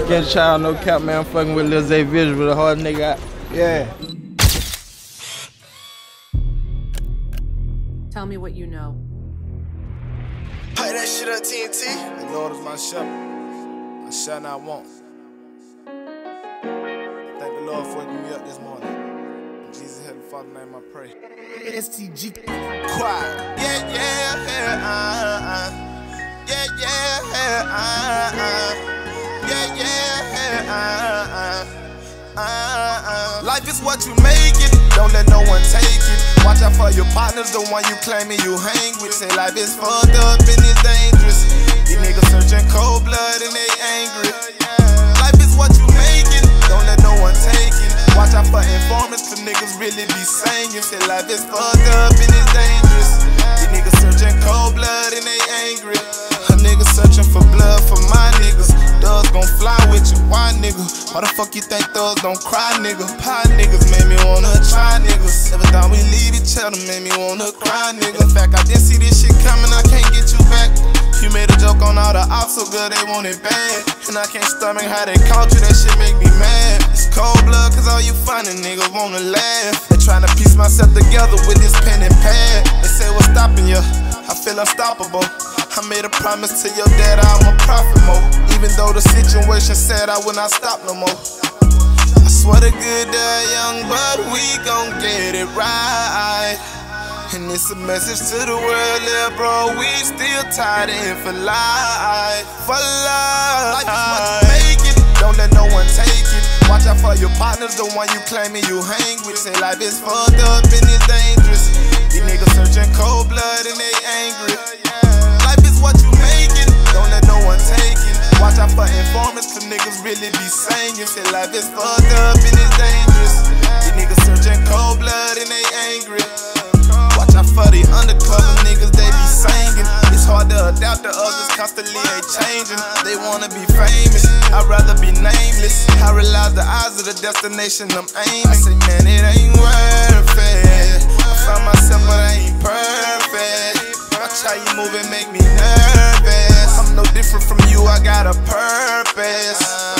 Destiny Child, no cap, man. I'm fucking with Lil Zay Visual, the hard nigga. Yeah. Tell me what you know. Play that shit up, TNT. The Lord is my shepherd, I shall not want. Thank the Lord for waking me up this morning. In Jesus' heavenly Father name I pray. STG. Quiet. Yeah, yeah, yeah, yeah, yeah, yeah, yeah, Life is what you make it, don't let no one take it. Watch out for your partners, the one you claiming you hang with. Say life is fucked up and it's dangerous. These niggas searching cold blood and they angry. Life is what you make it, don't let no one take it. Watch out for informants, cause niggas really be saying. Say life is fucked up and it's dangerous. These niggas searching cold blood and they angry. A nigga searching for blood for my niggas. Thugs gon' fly with you, why nigga? Why the fuck you think thugs don't cry, nigga? Pie niggas made me wanna try, niggas. Every time we leave each other made me wanna cry, nigga. In fact, I didn't see this shit coming, I can't get you back. You made a joke on all the ops so good they want it bad. And I can't stomach how they caught you, that shit make me mad. It's cold blood cause all you funny niggas wanna laugh. They tryna piece myself together with this pen and pad. They say what's stopping you? I feel unstoppable. I made a promise to your dad I'm a prophet mode. Even though the situation said I will not stop no more. I swear to good young but we gon' get it right. And it's a message to the world, yeah, bro, we still tied in for life. For life. Life is what you make it, don't let no one take it. Watch out for your partners, the one you claiming you hang with. Say life is fucked up and it's dangerous. These niggas searching cold blood and they angry. Life is what you make it, don't let no one take it. Watch out for informants, cause niggas really be saying. Say life is fucked up and it's dangerous. These niggas searching cold blood and they angry. Watch out for the undercover niggas, they be singing. It's hard to adapt to others, constantly they changing. They wanna be famous, I'd rather be nameless. I realize the eyes of the destination I'm aiming. I say man, it ain't worth it. I found myself but I ain't perfect. Watch how you move and make me nervous. I'm no different from you, I got a purpose.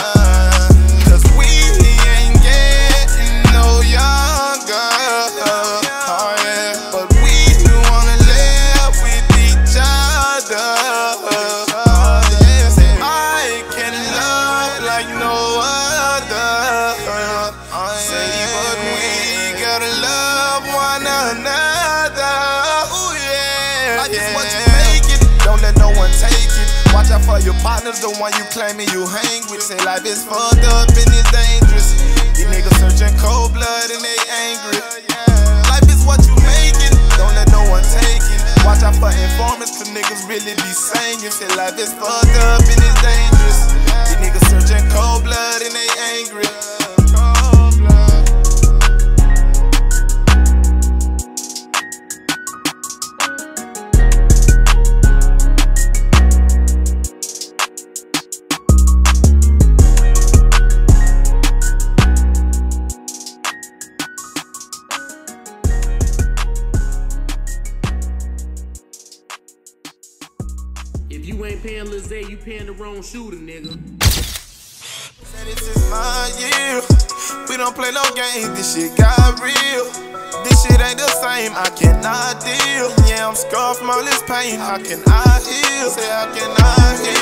Cause we ain't getting no younger. Oh yeah, but we wanna live with each other. Oh yeah, I can love like no other. Say but we gotta love one another. Ooh yeah. Life is what you make it, don't let no one take it. Watch out for your partners, the one you claiming you hang with. Say life is fucked up and it's dangerous. These niggas searching cold blood and they angry. Life is what you make it, don't let no one take it. Watch out for informants, cause niggas really be saying. Say life is fucked up and it's dangerous. These niggas searching cold blood and they angry. If you ain't paying Lil Zay, you paying the wrong shooter, nigga. Say this is my year. We don't play no games, this shit got real. This shit ain't the same, I cannot deal. Yeah, I'm scarred from all this pain, how can I heal? Say how can I heal?